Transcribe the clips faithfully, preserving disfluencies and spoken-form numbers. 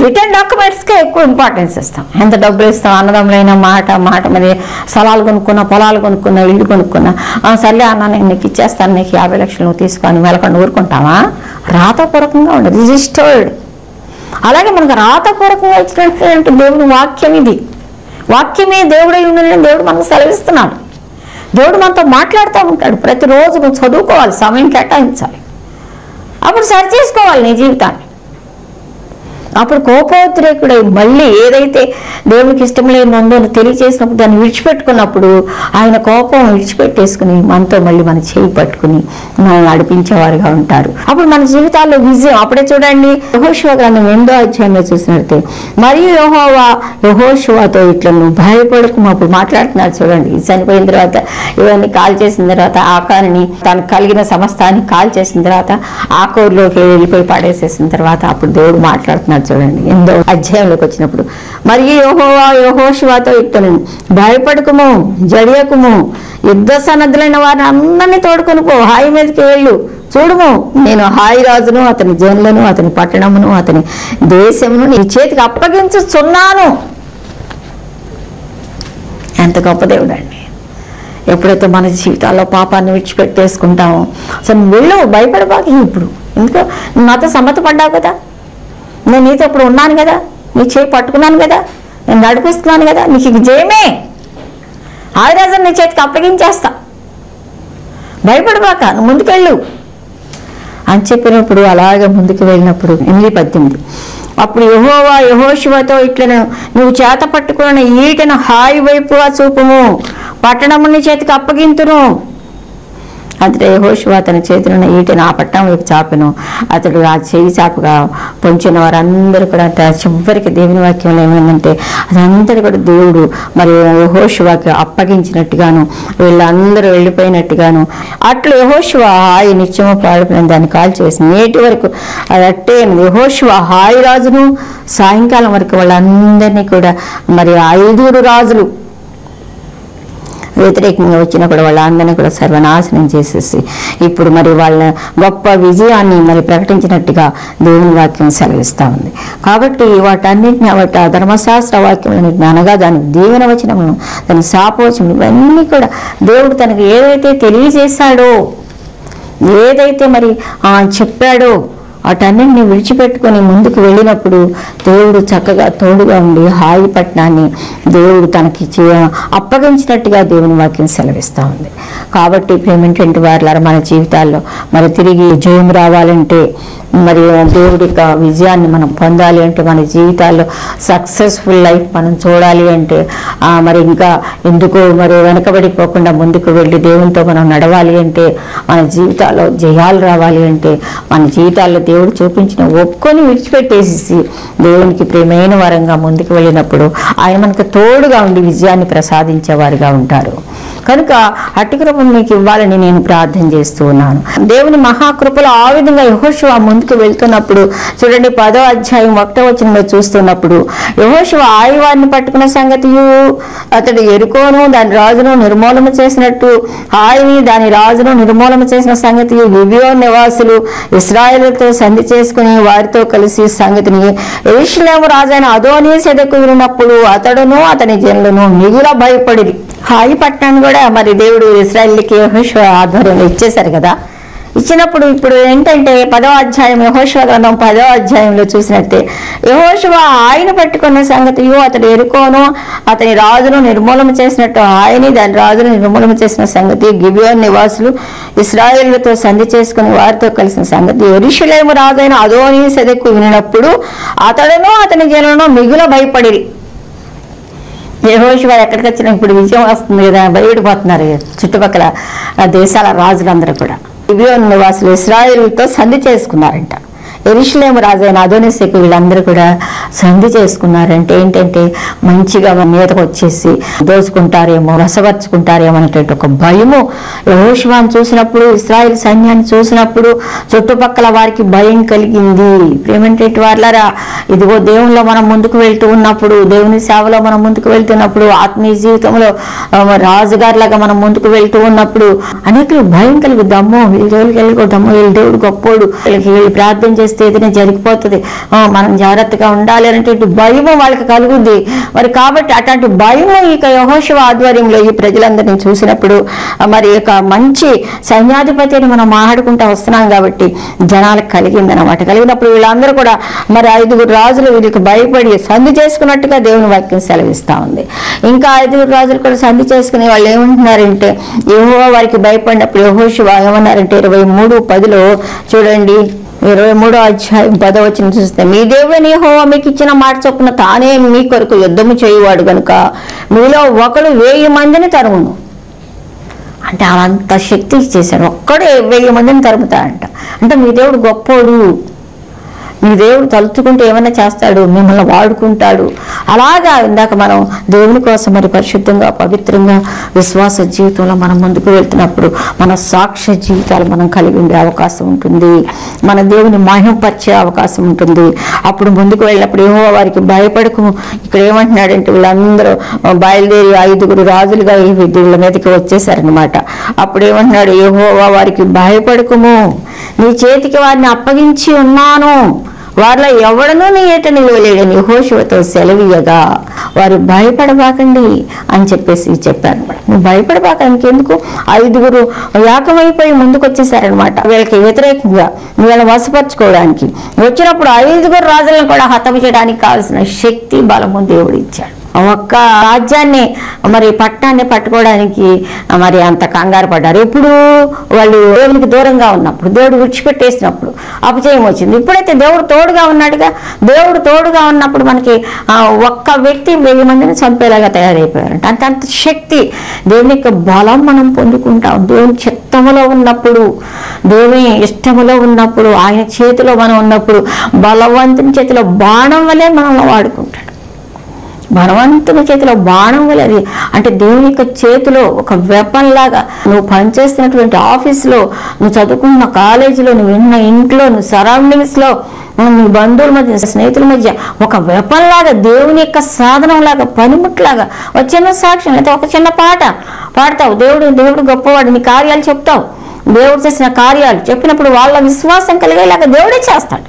Return డాక్యుమెంట్స్కే ఎక్కువ importance ఇస్తాం. ఎంత డబ్బులు ఇస్తాం, అన్నదమ్ములైన మాట మాట మీద స్థలాలు కొనుక్కున్నా, పొలాలు కొనుక్కున్నా, ఇల్లు కొనుక్కున్నా, సర్లే అన్న నేను నీకు ఇచ్చేస్తాను, నీకు యాభై లక్షలు నువ్వు తీసుకొని మెలకుండా ఊరుకుంటావా? రాతపూర్వకంగా ఉండదు, రిజిస్టర్డ్. అలాగే మనకు రాతపూర్వకంగా ఇచ్చినటువంటి దేవుని వాక్యం ఇది. వాక్యమే దేవుడై ఉందని దేవుడు మనకు సెలవిస్తున్నాడు. దేవుడు మనతో మాట్లాడుతూ ఉంటాడు. ప్రతిరోజు నువ్వు చదువుకోవాలి, సమయం కేటాయించాలి, అప్పుడు సరి చేసుకోవాలి నీ జీవితాన్ని. అప్పుడు కోపోద్రేకుడై మళ్ళీ ఏదైతే దేవునికి ఇష్టం లేని ఉందో తెలియచేసినప్పుడు దాన్ని విడిచిపెట్టుకున్నప్పుడు ఆయన కోపం విడిచిపెట్టేసుకుని మనతో మళ్ళీ మన చేయి పట్టుకుని మనం నడిపించేవారుగా ఉంటారు. అప్పుడు మన జీవితాల్లో విజయం. అప్పుడే చూడండి యెహోషువ గ్రంథం ఎనిమిదో అధ్యాయంలో చూసినట్టే, మరియు యెహోవా యెహోషువతో ఇట్లా నువ్వు భయపడకు. అప్పుడు మాట్లాడుతున్నారు చూడండి. చనిపోయిన తర్వాత ఇవన్నీ కాల్ చేసిన తర్వాత ఆకారుని తనకు కలిగిన సమస్తాన్ని కాల్ చేసిన తర్వాత ఆకూరులోకి వెళ్ళిపోయి పడేసేసిన తర్వాత అప్పుడు దేవుడు మాట్లాడుతున్నాడు చూడండి ఎందో అధ్యాయంలోకి వచ్చినప్పుడు, మరియు యెహోవా యెహోషువతో ఇట్లను భయపడకుము, జడియకుము, యుద్ధ సన్నద్ధులైన వారిని అందరినీ తోడుకొని పో, హాయి మీదకి వెళ్ళు, చూడుము నేను హాయి రాజును అతని జనులను అతని పట్టణమును అతని దేశమును నీ చేతికి అప్పగించుచున్నాను. ఎంత గొప్ప దేవుడు అండి. ఎప్పుడైతే మన జీవితాల్లో పాపాన్ని విడిచిపెట్టేసుకుంటామో అసలు వెళ్ళు, భయపడబాకి. ఇప్పుడు ఎందుకో నాతో సమ్మత పడ్డావు కదా, నేను నీతో ఇప్పుడు ఉన్నాను కదా, నీ చేయి పట్టుకున్నాను కదా, నేను నడిపిస్తున్నాను కదా, నీకు ఇది జయమే, ఆయురాజు నీ చేతికి అప్పగించేస్తా, భయపడబాక, నువ్వు ముందుకెళ్ళు అని చెప్పినప్పుడు అలాగే ముందుకు వెళ్ళినప్పుడు ఎనిమిది పద్దెనిమిది అప్పుడు యెహోవా యెహోషువతో ఇట్లను నువ్వు చేత పట్టుకున్న ఈటను హాయి వైపుగా చూపుము, పట్టణము నీ చేతికి అప్పగింతును. అంతటా యెహోషువ తన చేతిలో ఈటను ఆ పట్టణం వైపు చాపెను. అతడు ఆ చేయి చాపగా పొంచిన వారందరూ కూడా చివరికి దేవుని వాక్యంలో ఏమైందంటే అదందరూ కూడా దేవుడు మరి యెహోషువకి అప్పగించినట్టుగాను వీళ్ళందరూ వెళ్ళిపోయినట్టుగాను అట్లు యెహోషువ హాయి నిత్యము పాడుకుని దాన్ని కాల్ చేసి నేటి వరకు అది అట్టే యెహోషువ హాయి రాజును సాయంకాలం వరకు వాళ్ళందరినీ కూడా మరి ఐదుగురు రాజులు వ్యతిరేకంగా వచ్చినా కూడా వాళ్ళందరినీ కూడా సర్వనాశనం చేసేసి ఇప్పుడు మరి వాళ్ళ గొప్ప విజయాన్ని మరి ప్రకటించినట్టుగా దేవుని వాక్యం సెలవిస్తూ ఉంది. కాబట్టి వాటన్నిటిని వాటి ధర్మశాస్త్ర వాక్యములన్నింటిని అనగా దాని దీవెన వచనములను దాని శాపవచనం ఇవన్నీ కూడా దేవుడు తనకు ఏదైతే తెలియజేశాడో ఏదైతే మరి చెప్పాడో వాటన్నింటినీ విడిచిపెట్టుకొని ముందుకు వెళ్ళినప్పుడు దేవుడు చక్కగా తోడుగా ఉండి హాయి పట్టణాన్ని దేవుడు తనకి అప్పగించినట్టుగా దేవుని వాక్యం సెలవిస్తూ ఉంది. కాబట్టి ప్రేమేంటంటే వారులారా మన జీవితాల్లో మరి తిరిగి జయం రావాలంటే మరి దేవుడి యొక్క విజయాన్ని మనం పొందాలి అంటే మన జీవితాల్లో సక్సెస్ఫుల్ లైఫ్ మనం చూడాలి అంటే మరి ఇంకా ఎందుకు మరి వెనకబడిపోకుండా ముందుకు వెళ్ళి దేవునితో మనం నడవాలి అంటే మన జీవితాల్లో జయాలు రావాలి అంటే మన జీవితాల్లో దేవుడు చూపించిన ఒప్పుకొని విడిచిపెట్టేసి దేవునికి ప్రేమైన వరంగా ముందుకు వెళ్ళినప్పుడు ఆయన మనకు తోడుగా ఉండి విజయాన్ని ప్రసాదించేవారుగా ఉంటారు. కనుక అట్టి కృప మీకు ఇవ్వాలని నేను ప్రార్థన చేస్తూ ఉన్నాను. దేవుని మహాకృపలో ఆ విధంగా యెహోషువ ముందుకు వెళ్తున్నప్పుడు చూడండి పదో అధ్యాయం ఒకటో వచనంలో చూస్తున్నప్పుడు యెహోషువ ఆయువారిని పట్టుకున్న సంగతియు అతడు ఎరుకోను దాని రాజును నిర్మూలన చేసినట్టు ఆయని దాని రాజును నిర్మూలన చేసిన సంగతియు గిబియోను నివాసులు ఇశ్రాయేలుతో సంధి చేసుకుని వారితో కలిసి సంగతిని యెరూషలేము రాజైన అదోనీసెదెకు వినినప్పుడు అతడును అతని జనులను మిగుల భయపడిరి. హాయి పట్టణాన్ని కూడా మరి దేవుడు ఇశ్రాయేలుకి యెహోషువ ఆధ్వర్యంలో ఇచ్చేశారు కదా. ఇచ్చినప్పుడు ఇప్పుడు ఏంటంటే పదో అధ్యాయం యెహోషువ గ్రంథం పదో అధ్యాయంలో చూసినట్టే యెహోషువ ఆయన పట్టుకున్న సంగతియు అతడు ఎరుకోను అతని రాజును నిర్మూలన చేసినట్టు ఆయని దాని రాజును నిర్మూలన చేసిన సంగతి గిబియోను నివాసులు ఇశ్రాయేలుతో సంధి చేసుకుని వారితో కలిసిన సంగతి యెరూషలేము రాజైన అదోనీసెదెకు వినినప్పుడు అతడును అతని జనులను మిగుల భయపడిరి. యెహోషువ ఎక్కడికి వచ్చినా ఇప్పుడు విజయం వస్తుంది కదా, భయపడిపోతున్నారు చుట్టుపక్కల దేశాల రాజులందరూ కూడా. గిబియోను నివాసులు ఇశ్రాయేలుతో సంధి చేసుకున్నారంట. యెరూషలేము రాజైన అదోనీసెకు వీళ్ళందరూ కూడా సంధి చేసుకున్నారంటే ఏంటంటే మంచిగా మీదకు వచ్చేసి దోచుకుంటారేమో రసపరుచుకుంటారేమో అనేటువంటి ఒక భయము యెహోషువను చూసినప్పుడు ఇశ్రాయేలు సైన్యాన్ని చూసినప్పుడు చుట్టుపక్కల వారికి భయం కలిగింది. ప్రేమేంటంటే వాళ్ళరా ఇదిగో దేవునిలో మనం ముందుకు వెళ్తూ ఉన్నప్పుడు దేవుని సేవలో మనం ముందుకు వెళ్తున్నప్పుడు ఆత్మీయ జీవితంలో రాజుగారులాగా మనం ముందుకు వెళ్తూ ఉన్నప్పుడు అనేకులు భయం కలిగిద్దామో వీళ్ళ దేవుడికి వెళ్ళిపోతామో వీళ్ళ దేవుడు గొప్పోడు వీళ్ళకి వీళ్ళు ప్రార్థన చేస్తే చేస్తే ఏదైనా జరిగిపోతుంది, మనం జాగ్రత్తగా ఉండాలి అనేటువంటి భయం వాళ్ళకి కలుగుద్ది. మరి కాబట్టి అట్లాంటి భయం ఇక యెహోషువ ఆధ్వర్యంలో ఈ ప్రజలందరినీ చూసినప్పుడు మరి ఇక మంచి సైన్యాధిపతిని మనం మాట్లాడుకుంటూ వస్తున్నాం కాబట్టి జనాలకు కలిగింది అనమాట. కలిగినప్పుడు వీళ్ళందరూ కూడా మరి ఐదుగురు రాజులు వీళ్ళకి భయపడి సంధి చేసుకున్నట్టుగా దేవుని వాక్యం సెలవిస్తూ ఉంది. ఇంకా ఐదుగురు రాజులు కూడా సంధి చేసుకునే వాళ్ళు ఏమంటున్నారంటే, యెహోవా వారికి భయపడినప్పుడు యెహోషువ ఏమన్నారంటే ఇరవై మూడు పదిలో చూడండి, ఇరవై మూడో అధ్యాయం పదో వచనం చూస్తే, మీ దేవుని యెహోవా మీకు ఇచ్చిన మాట చొప్పున తానే మీ కొరకు యుద్ధము చేయువాడు గనుక మీలో ఒకడు వెయ్యి మందిని తరుమును. అంటే అంత శక్తి చేశాడు, ఒక్కడే వెయ్యి మందిని తరుముతాడంట. అంటే మీ దేవుడు గొప్పోడు, మీ దేవుడు తలుచుకుంటే ఏమైనా చేస్తాడు, మిమ్మల్ని వాడుకుంటాడు. అలాగా ఇందాక మనం దేవుని కోసం మరి పరిశుద్ధంగా పవిత్రంగా విశ్వాస జీవితంలో మనం ముందుకు వెళ్తున్నప్పుడు మన సాక్ష్య జీవితాలు మనం కలిగి ఉండే అవకాశం ఉంటుంది, మన దేవుని మహిమపరిచే అవకాశం ఉంటుంది. అప్పుడు ముందుకు వెళ్ళినప్పుడు యెహోవా వారికి భయపడకు. ఇక్కడ ఏమంటున్నాడంటే వీళ్ళందరూ బయలుదేరి ఐదుగురు రాజులుగా ఈ వీళ్ళ మీదకి వచ్చేసారనమాట. అప్పుడు ఏమంటున్నాడు, యెహోవా వారికి భయపడకుము, నీ చేతికి వారిని అప్పగించి ఉన్నాను, వారిలో ఎవడనూ నీ ఏట నిలవలేడని యెహోషువతో సెలవీయగా వారు భయపడబాకండి అని చెప్పేసి చెప్పారు. నువ్వు భయపడబాక, ఇంకెందుకు, ఐదుగురు ఏకమైపోయి ముందుకు వచ్చేసారనమాట వీళ్ళకి వ్యతిరేకంగా వీళ్ళని వశపరచుకోవడానికి. వచ్చినప్పుడు ఐదుగురు రాజులను కూడా హతము చేయడానికి కావాల్సిన శక్తి బలము దేవుడు ఇచ్చాడు. ఒక్క రాజ్యాన్ని మరి పట్టణాన్ని పట్టుకోవడానికి మరి అంత కంగారు పడ్డారు. ఎప్పుడు వాళ్ళు దేవునికి దూరంగా ఉన్నప్పుడు, దేవుడు విడిచిపెట్టేసినప్పుడు అపజయం వచ్చింది. ఇప్పుడైతే దేవుడు తోడుగా ఉన్నాడుగా, దేవుడు తోడుగా ఉన్నప్పుడు మనకి ఒక్క వ్యక్తి వెయ్యి మందిని చంపేలాగా తయారైపోయారంట. అంత అంత శక్తి దేవుని యొక్క బలం మనం పొందుకుంటాం. దేవుని చిత్తములో ఉన్నప్పుడు, దేవుని ఇష్టములో ఉన్నప్పుడు, ఆయన చేతిలో మనం ఉన్నప్పుడు బలవంతుని చేతిలో బాణం వలె మనల్ని వాడుకుంటాడు. బలవంతుని చేతిలో బాణం వలది అంటే దేవుని యొక్క చేతిలో ఒక వెపన్ లాగా, నువ్వు పనిచేస్తున్నటువంటి ఆఫీసులో, నువ్వు చదువుకున్న కాలేజీలో, నువ్వు ఉన్న ఇంట్లో, నువ్వు సరౌండింగ్స్లో, నీ బంధువుల మధ్య, స్నేహితుల మధ్య ఒక వెపన్ లాగా, దేవుని యొక్క సాధనం లాగా, పనిముట్లాగా. ఒక చిన్న సాక్ష్యం అయితే ఒక చిన్న పాట పాడతావు, దేవుడు దేవుడు గొప్పవాడు, నీ కార్యాలు చెప్తావు, దేవుడు చేసిన కార్యాలు చెప్పినప్పుడు వాళ్ళ విశ్వాసం కలిగేలాగా దేవుడే చేస్తాడు.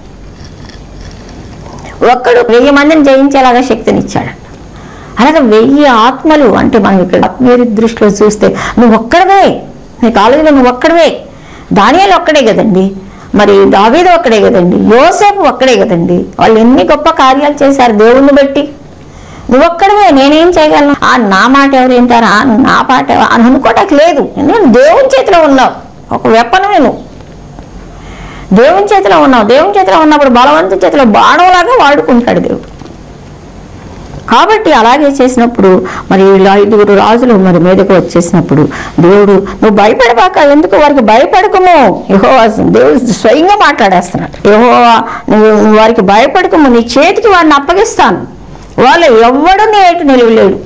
ఒక్కడు వెయ్యి మందిని జయించేలాగా శక్తినిచ్చాడు. అలాగే వెయ్యి ఆత్మలు అంటే మనం ఇక్కడ ఆత్మీయ దృష్టిలో చూస్తే నువ్వు ఒక్కడవే, నీ కాలేజీలో నువ్వు ఒక్కడవే, దానియేలు ఒక్కడే కదండి, మరి దావీదు ఒక్కడే కదండి, యోసేపు ఒక్కడే కదండి. వాళ్ళు ఎన్ని గొప్ప కార్యాలు చేశారు దేవుణ్ణి బట్టి. నువ్వు ఒక్కడవే, నేనేం చేయగలను, ఆ నా మాట ఎవరు వింటారా, నా పాట అని అనుకోవటానికి లేదు. ఎందుకంటే దేవుని చేతిలో ఉన్నావు, ఒక వెపనమే నువ్వు, దేవుని చేతిలో ఉన్నావు. దేవుని చేతిలో ఉన్నప్పుడు బలవంతుని చేతిలో బాణంలాగా వాడుకుంటాడు దేవుడు. కాబట్టి అలాగే చేసినప్పుడు మరి వీళ్ళు ఐదుగురు రాజులు మరి మీదకు వచ్చేసినప్పుడు దేవుడు నువ్వు భయపడబాక, ఎందుకు వారికి భయపడకము, యెహోవా దేవుడు స్వయంగా మాట్లాడేస్తున్నాడు. యెహోవా నువ్వు వారికి భయపడకము, నీ చేతికి వాడిని అప్పగిస్తాను, వాళ్ళు ఎవ్వడూ నీ ఏటు నిలవలేడు,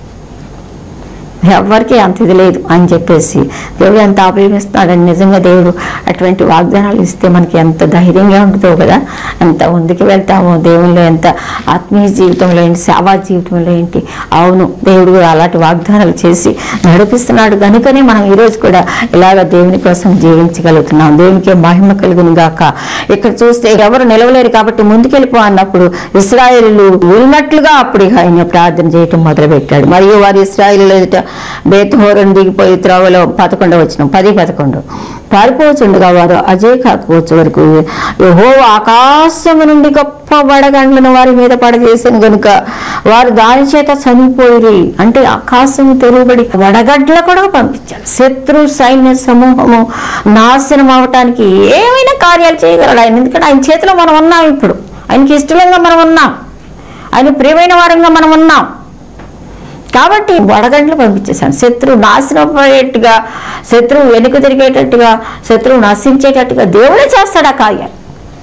ఎవరికి అంత ఇది లేదు అని చెప్పేసి దేవుడు ఎంత అభిమిస్తున్నాడని. నిజంగా దేవుడు అటువంటి వాగ్దానాలు ఇస్తే మనకి ఎంత ధైర్యంగా ఉంటుందో కదా, ఎంత ముందుకు వెళ్తామో దేవుళ్ళు, ఎంత ఆత్మీయ జీవితంలో ఏంటి, సేవా జీవితంలో ఏంటి. అవును, దేవుడు అలాంటి వాగ్దానాలు చేసి నడిపిస్తున్నాడు కనుకనే మనం ఈరోజు కూడా ఇలాగ దేవుని కోసం జీవించగలుగుతున్నాం. దేవునికి మహిమ కలుగును గాక. ఇక్కడ చూస్తే ఎవరు నిలవలేరు కాబట్టి ముందుకెళ్ళిపో అన్నప్పుడు ఇశ్రాయేలీయులు ఉన్నట్లుగా అప్పుడు ఆయన ప్రార్థన చేయటం మొదలుపెట్టాడు. మరియు వారు ఇశ్రాయేలీయులు ఎదుట బేత్‌హోరోను దిగిపోయి త్రోవలో పదకొండవ వచనం పది పదకొండు పారిపోవచ్చుండగా వారు అజయ్ కాకపోవచ్చు వరకు యెహోవా ఆకాశము నుండి గొప్ప వడగండ్లను వారి మీద పడజేసాను గనుక వారు దాని చేత చనిపోయి. అంటే ఆకాశం తెరుబడి వడగడ్డలు కూడా పంపించాడు. శత్రు సైన్య సమూహము నాశనం అవటానికి ఏమైనా కార్యాలు చేయగలడు ఆయన. ఎందుకంటే ఆయన చేతిలో మనం ఉన్నాం, ఇప్పుడు ఆయనకి ఇష్టంగా మనం ఉన్నాం, ఆయన ప్రియమైన వారంగా మనం ఉన్నాం. కాబట్టి వడగండ్లు పంపించేశాను. శత్రువు నాశనం పోయేట్టుగా, శత్రువు వెనుక తిరిగేటట్టుగా, శత్రువు నశించేటట్టుగా దేవుడే చేస్తాడు ఆ కార్యాలు.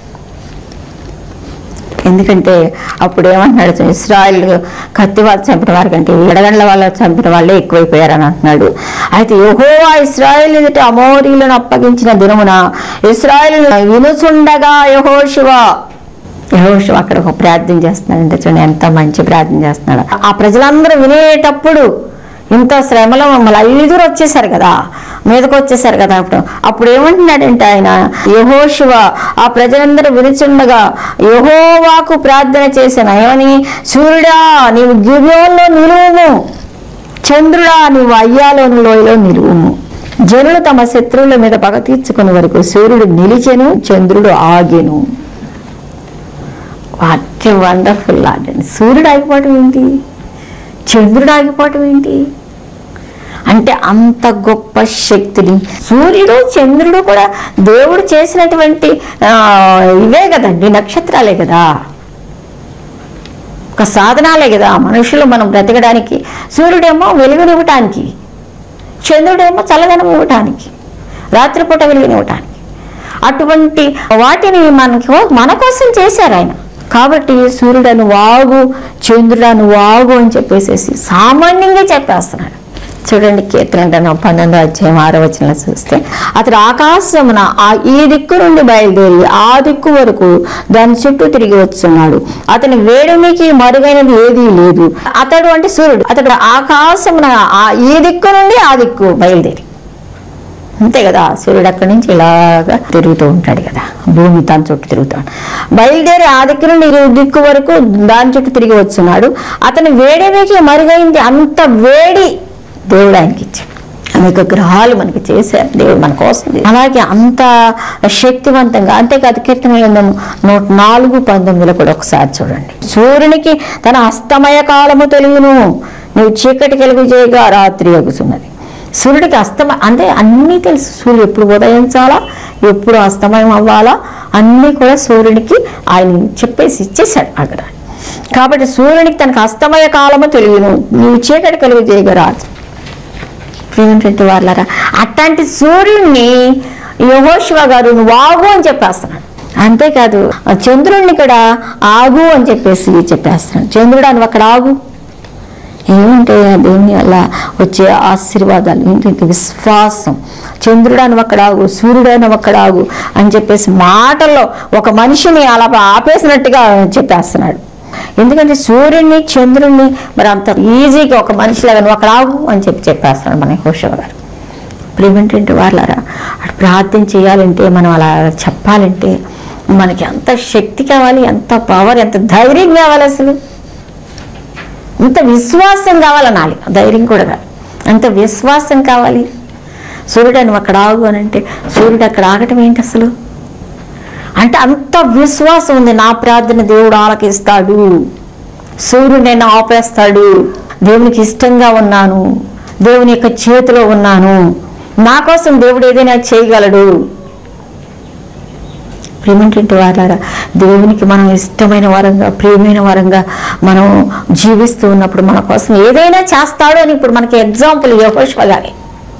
ఎందుకంటే అప్పుడు ఏమంటున్నాడు, ఇశ్రాయేల్ కత్తి వాళ్ళు చంపిన వారి కంటే ఎడగండ్ల వాళ్ళ చంపిన వాళ్ళే ఎక్కువైపోయారని అంటున్నాడు. అయితే యెహోవా ఇశ్రాయేల్ ఎదుట అమోరీలను అప్పగించిన దినమున ఇశ్రాయేల్ వినుచుండగా యెహోషువ యెహోషువ అక్కడ ఒక ప్రార్థన చేస్తున్నాడంటే చూడండి, ఎంత మంచి ప్రార్థన చేస్తున్నాడు. ఆ ప్రజలందరూ వినేటప్పుడు ఇంత శ్రమలో మమ్మల్ని ఐదుగురు వచ్చేసారు కదా, మీదకు వచ్చేసారు కదా. అప్పుడు అప్పుడు ఏమంటున్నాడంటే ఆయన, యెహోషువ ఆ ప్రజలందరూ వినుచుండగా యెహోవాకు ప్రార్థన చేశాను. ఏమని? సూర్యుడా నీవు గిబియోనులో నిలువుము, చంద్రుడా నీవు అయ్యాలోని లోయలో నిలువుము. జనులు తమ శత్రువుల మీద పగ తీర్చుకునే వరకు సూర్యుడు నిలిచెను, చంద్రుడు ఆగెను. వాట్ ఏ వండర్ఫుల్ లార్డ్ అండి. సూర్యుడు ఆగిపోవటం ఏంటి? చంద్రుడు ఆగిపోవటం ఏంటి? అంటే అంత గొప్ప శక్తిని సూర్యుడు చంద్రుడు కూడా దేవుడు చేసినటువంటి ఇవే కదండి, నక్షత్రాలే కదా, ఒక సాధనాలే కదా మనుషులు మనం బ్రతకడానికి. సూర్యుడేమో వెలుగునివ్వటానికి, చంద్రుడేమో చల్లదనం ఇవ్వటానికి, రాత్రిపూట వెలుగునివ్వటానికి. అటువంటి వాటిని మనకు మన కోసం చేశారు ఆయన. కాబట్టి సూర్యుడను వాగు, చంద్రుడను వాగు అని చెప్పేసేసి సామాన్యంగా చెప్పేస్తున్నాడు. చూడండి కీర్తన గ్రంథం పన్నెండో అధ్యాయం ఆరో వచనంలో చూస్తే, అతడు ఆకాశమున ఆ ఈ దిక్కు నుండి బయలుదేరి ఆ దిక్కు వరకు దాని చుట్టూ తిరిగి వస్తున్నాడు. అతని వేడిమికి మరుగైనది ఏదీ లేదు. అతడు అంటే సూర్యుడు, అతడు ఆకాశమున ఆ ఈ దిక్కు నుండి ఆ దిక్కు బయలుదేరి, అంతే కదా, సూర్యుడు అక్కడి నుంచి ఇలాగా తిరుగుతూ ఉంటాడు కదా, భూమి దాని చుట్టూ తిరుగుతాడు. బయలుదేరి ఆ దిక్కు నుండి ఈ దిక్కు వరకు దాని చుట్టూ తిరిగి వస్తున్నాడు. అతని వేడిమికి మరుగైంది. అంత వేడి దేవుడు ఆయనకి ఇచ్చాడు. అనేక గ్రహాలు మనకి చేశారు దేవుడు మన కోసం. అలాగే అంత శక్తివంతంగా. అంతేకాదు కీర్తన గ్రంథం నూట నాలుగు పంతొమ్మిదిలో కూడా ఒకసారి చూడండి. సూర్యునికి తన అస్తమయ కాలము తెలుగును, నువ్వు చీకటి కలుగు చేయగా రాత్రి అగుతున్నది. సూర్యుడికి అస్తమ అంటే అన్నీ తెలుసు. సూర్యుడు ఎప్పుడు ఉదయించాలా, ఎప్పుడు అస్తమయం అవ్వాలా, అన్నీ కూడా సూర్యుడికి ఆయన చెప్పేసి ఇచ్చేశాడు అక్కడ. కాబట్టి సూర్యునికి తనకు అస్తమయ కాలము తెలుగును, నువ్వు చీకటి కలుగు చేయగా రాత్రి. ఏంటంటే వాళ్ళరా, అట్లాంటి సూర్యుడిని యెహోషువ గారు నువ్వు ఆగు అని చెప్పేస్తున్నాడు. అంతేకాదు చంద్రుడిని కూడా ఆగు అని చెప్పేసి చెప్పేస్తున్నాడు. చంద్రుడు అని అక్కడ ఆగు. ఏమంటే దేవుని అలా వచ్చే ఆశీర్వాదాలు ఏంటంటే విశ్వాసం. చంద్రుడు అని అక్కడ ఆగు, సూర్యుడు అని అక్కడ ఆగు అని చెప్పేసి మాటల్లో ఒక మనిషిని అలా ఆపేసినట్టుగా చెప్పేస్తున్నాడు. ఎందుకంటే సూర్యుడిని చంద్రుడిని మరి అంత ఈజీగా ఒక మనిషిలాగా నువ్వు అక్కడ ఆగు అని చెప్పి చెప్పేస్తున్నాడు మన యెహోషువ గారు. ఇప్పుడు ఏమిటంటే వాళ్ళరా, అటు ప్రార్థన చేయాలంటే, మనం అలా చెప్పాలంటే మనకి ఎంత శక్తి కావాలి, ఎంత పవర్, ఎంత ధైర్యం కావాలి, అసలు ఎంత విశ్వాసం కావాలనాలి. ధైర్యం కూడా కాదు, అంత విశ్వాసం కావాలి. సూర్యుడు నువ్వు అక్కడ ఆగు అని అంటే సూర్యుడు అక్కడ ఆగటం ఏంటి అసలు? అంటే అంత విశ్వాసం ఉంది. నా ప్రార్థన దేవుడు ఆలకిస్తాడు, సూర్యుడు నేను ఆపేస్తాడు, దేవునికి ఇష్టంగా ఉన్నాను, దేవుని యొక్క చేతిలో ఉన్నాను, నా కోసం దేవుడు ఏదైనా చేయగలడు. ప్రేమేంటి వారారా, దేవునికి మనం ఇష్టమైన వారంగా, ప్రియమైన వారంగా మనం జీవిస్తూ ఉన్నప్పుడు మన కోసం ఏదైనా చేస్తాడు అని ఇప్పుడు మనకి ఎగ్జాంపుల్ యెహోషువ గారే.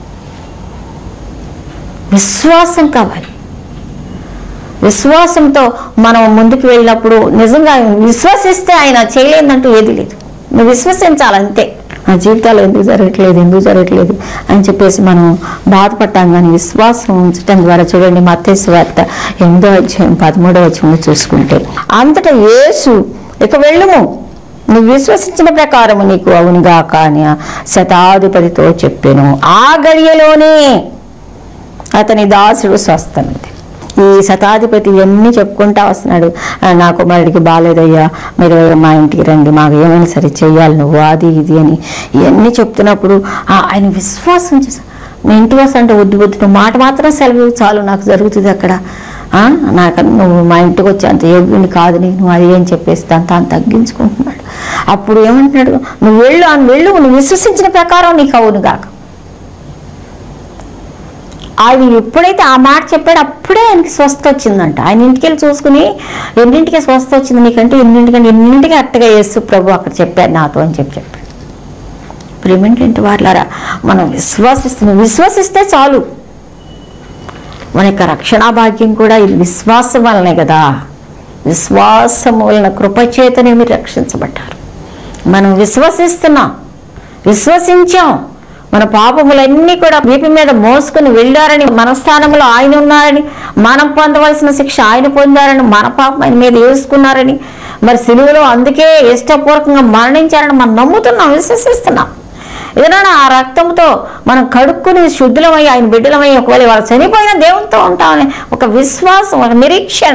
విశ్వాసం కావాలి. విశ్వాసంతో మనం ముందుకు వెళ్ళినప్పుడు నిజంగా విశ్వసిస్తే ఆయన చేయలేదంటూ ఏది లేదు. నువ్వు విశ్వసించాలంతే. నా జీవితాలు ఎందుకు జరగట్లేదు ఎందుకు జరగట్లేదు అని చెప్పేసి మనం బాధపడ్డాం. కానీ విశ్వాసం ఉంచడం ద్వారా చూడండి మత్తయి సువార్త ఎనిమిదో అధ్యాయం పదమూడవ వచనంలో చూసుకుంటే, అంతటా యేసు ఇక వెళ్ళుము, నువ్వు విశ్వసించిన ప్రకారము నీకు అవునుగాక అని శతాధిపతితో చెప్పాను. ఆ గడియలోనే అతని దాసుడు స్వస్థనుంది. ఈ శతాధిపతి ఇవన్నీ చెప్పుకుంటా వస్తున్నాడు. నా కుమారుడికి బాగాలేదయ్యా, మీరు మా ఇంటికి రండి, మాకు ఏమైనా సరే చెయ్యాలి నువ్వు, అది ఇది అని ఇవన్నీ చెప్తున్నప్పుడు ఆయన విశ్వాసం చేసా. నేను ఇంటికి వస్తా అంటే వద్దు వద్దు, నువ్వు మాట మాత్రం సెలవు చాలు, నాకు జరుగుతుంది అక్కడ, నాకు నువ్వు మా ఇంటికి వచ్చి అంత యోగ్యుని కాదు నేను, అది అని చెప్పేసి దాన్ని తాను తగ్గించుకుంటున్నాడు. అప్పుడు ఏమంటున్నాడు, నువ్వు వెళ్ళు అని వెళ్ళు, నువ్వు విశ్వసించిన ప్రకారం నీకు అవును కాక. ఆయన ఎప్పుడైతే ఆ మాట చెప్పాడు అప్పుడే ఆయనకి స్వస్థ వచ్చిందంట. ఆయన ఇంటికి వెళ్ళి చూసుకుని ఎన్నింటికి స్వస్థ వచ్చింది నీకంటే ఎన్నింటికంటే ఎన్నింటికి అట్టగా యేసు ప్రభు అక్కడ చెప్పాడు నాతో అని చెప్పి చెప్పాడు. ఇప్పుడు ఏమిటంటే వాళ్ళారా, మనం విశ్వాసిస్తున్నాం, విశ్వసిస్తే చాలు. మన యొక్క రక్షణా భాగ్యం కూడా ఇది విశ్వాసం వలనే కదా. విశ్వాసం వలన కృపచేతనే మీరు రక్షించబడ్డారు. మనం విశ్వసిస్తున్నాం, విశ్వసించాం. మన పాపములన్నీ కూడా వీపి మీద మోసుకుని వెళ్ళారని, మన స్థానంలో ఆయన ఉన్నారని, మనం పొందవలసిన శిక్ష ఆయన పొందారని, మన పాపం ఆయన మీద వేసుకున్నారని, మరి సిలువలో అందుకే ఇష్టపూర్వకంగా మరణించారని మనం నమ్ముతున్నాం, విశ్వసిస్తున్నాం. ఏదైనా ఆ రక్తంతో మనం కడుక్కుని శుద్ధులమై ఆయన బిడ్డలమై ఒకవేళ వాళ్ళు చనిపోయిన దేవునితో ఉంటామని ఒక విశ్వాసం, ఒక నిరీక్షణ.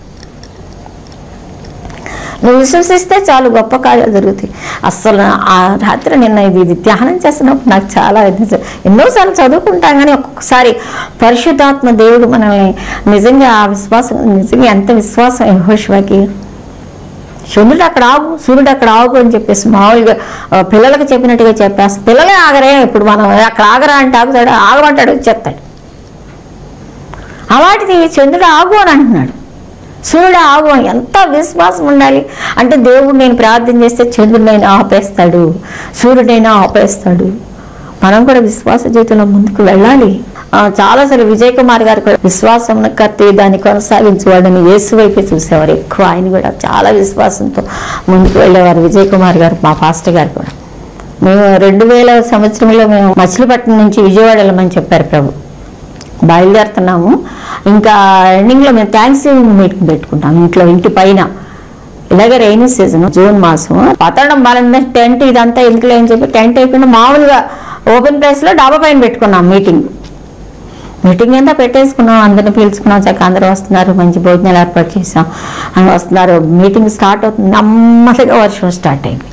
నువ్వు విశ్వసిస్తే చాలు గొప్ప కార్యాలు జరుగుతాయి. అస్సలు ఆ రాత్రి నిన్న ఇది ఇది ధ్యానం చేస్తున్నప్పుడు నాకు చాలా ఎన్నోసార్లు చదువుకుంటాం, కానీ ఒక్కొక్కసారి పరిశుద్ధాత్మ దేవుడు మనల్ని నిజంగా ఆ విశ్వాసం, నిజంగా ఎంత విశ్వాసం యెహోషువకి. చంద్రుడు అక్కడ ఆగు, సూర్యుడు అక్కడ ఆగు అని చెప్పేసి మామూలుగా పిల్లలకు చెప్పినట్టుగా చెప్పేసి పిల్లలే ఆగరే. ఇప్పుడు మనం అక్కడ ఆగరా అంటే ఆగుతాడు, ఆగమంటాడు చెప్తాడు. అలాంటిది చంద్రుడు ఆగు అని అంటున్నాడు, సూర్యుడు ఆగు. ఎంత విశ్వాసం ఉండాలి అంటే దేవుడు నేను ప్రార్థన చేస్తే చంద్రుడినైనా ఆపేస్తాడు, సూర్యుడైనా ఆపేస్తాడు. మనం కూడా విశ్వాస జీవితంలో ముందుకు వెళ్ళాలి. చాలాసార్లు విజయ్ కుమార్ గారు కూడా విశ్వాసం కత్తి దాన్ని కొనసాగించేవాడిని యేసు వైపే చూసేవారు ఎక్కువ. ఆయన కూడా చాలా విశ్వాసంతో ముందుకు వెళ్ళేవారు. విజయ్ కుమార్ గారు మా పాస్టర్ గారు కూడా. మేము రెండు వేల సంవత్సరంలో మేము మచిలీపట్నం నుంచి విజయవాడ వెళ్ళమని చెప్పారు ప్రభు. బయలుదేరుతున్నాము. ఇంకా ఎండింగ్లో మేము థ్యాంక్స్ గివింగ్ మీటింగ్ పెట్టుకుంటాం ఇంట్లో, ఇంటి పైన. ఇలాగే రైనీ సీజన్, జూన్ మాసం. వాతావరణం బాగా టెంట్ ఇదంతా ఎందుకులే అని చెప్పి టెంట్ అయిపోయినా మామూలుగా ఓపెన్ ప్లేస్లో డాబా పైన పెట్టుకున్నాం మీటింగ్. మీటింగ్ అంతా పెట్టేసుకున్నాం, అందరిని పిలుచుకున్నాం. చక్కగా అందరూ వస్తున్నారు, మంచి భోజనాలు ఏర్పాటు చేసాం అని వస్తున్నారు. మీటింగ్ స్టార్ట్ అవుతుంది, నెమ్మదిగా వర్షం స్టార్ట్ అయింది.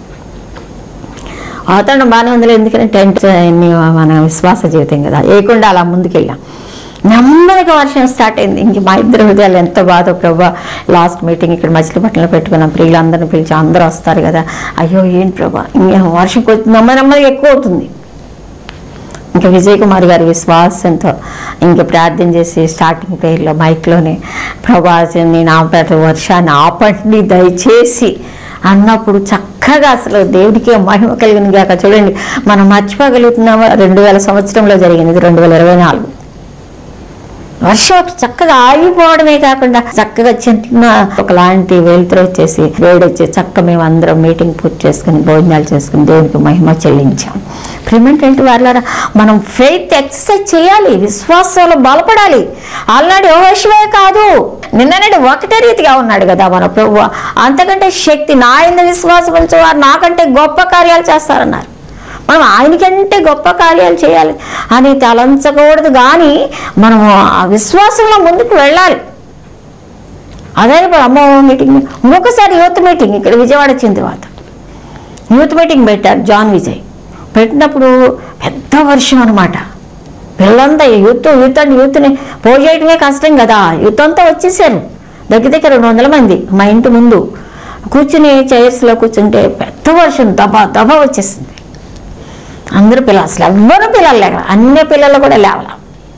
వాతావరణం బాగానే ఉందిలే, ఎందుకంటే టెంట్ మన విశ్వాస జీవితం కదా, వేయకుండా అలా ముందుకెళ్ళాం. నెమ్మదిగా వర్షం స్టార్ట్ అయింది. ఇంక మా ఇద్దరు హృదయాలు ఎంత బాధ ప్రభా. లాస్ట్ మీటింగ్ ఇక్కడ మచిలీపట్నంలో పెట్టుకున్నాం, ప్రియులు అందరిని పిలిచి అందరూ వస్తారు కదా. అయ్యో ఏంటి ప్రభా, ఇంకా వర్షం కొంచెం నెమ్మది నెమ్మదిగా ఎక్కువ అవుతుంది. ఇంకా విజయ్ కుమార్ గారి విశ్వాసంతో ఇంకా ప్రార్థన చేసి స్టార్టింగ్ ప్రేయర్లో మైక్లోనే ప్రభా నేను ఆపేట వర్షాన్ని ఆపండి దయచేసి అన్నప్పుడు చక్కగా అసలు దేవుడికి మహిమ కలిగిన గాక. చూడండి మనం మర్చిపోగలుగుతున్నామా, రెండు వేల సంవత్సరంలో జరిగింది, ఇది రెండు వేల ఇరవై నాలుగు వర్షం చక్కగా ఆగిపోవడమే కాకుండా చక్కగా చిన్న ఒకలాంటి వెలుతురు వచ్చేసి వేడొచ్చి చక్క మేము అందరం మీటింగ్ పూర్తి చేసుకుని భోజనాలు చేసుకుని దేవునికి మహిమ చెల్లించాం. ప్రిమెంటెంట్ వాళ్ళరా, మనం ఫెయిత్ ఎక్సర్సైజ్ చేయాలి, విశ్వాసంలో బలపడాలి. ఆల్రెడీ యెహోషువే కాదు, నిన్ననేది ఒకటే రీతిగా ఉన్నాడు కదా మన ప్రభువు. అంతకంటే శక్తి నా యందు విశ్వాసం ఉంచేవారు నాకంటే గొప్ప కార్యాలు చేస్తారన్నారు. మనం ఆయనకంటే గొప్ప కార్యాలు చేయాలి అని తలంచకూడదు, కానీ మనము ఆ విశ్వాసంలో ముందుకు వెళ్ళాలి. అదే అమ్మ మీటింగ్, ఇంకొకసారి యూత్ మీటింగ్ ఇక్కడ విజయవాడ వచ్చిన తర్వాత యూత్ మీటింగ్ పెట్టారు జాన్ విజయ్. పెట్టినప్పుడు పెద్ద వర్షం అనమాట. పిల్లలంతా యూత్ యూత్ అండ్ యూత్ని పోజేయటమే కష్టం కదా. యూత్ అంతా వచ్చేసారు, దగ్గర దగ్గర రెండు వందల మంది మా ఇంటి ముందు కూర్చుని చైర్స్లో కూర్చుంటే పెద్ద వర్షం దబా దబా వచ్చేసింది. అందరూ పిల్లలు, అసలు ఎవ్వరూ పిల్లలు లేక, అన్ని పిల్లలు కూడా లేవలా.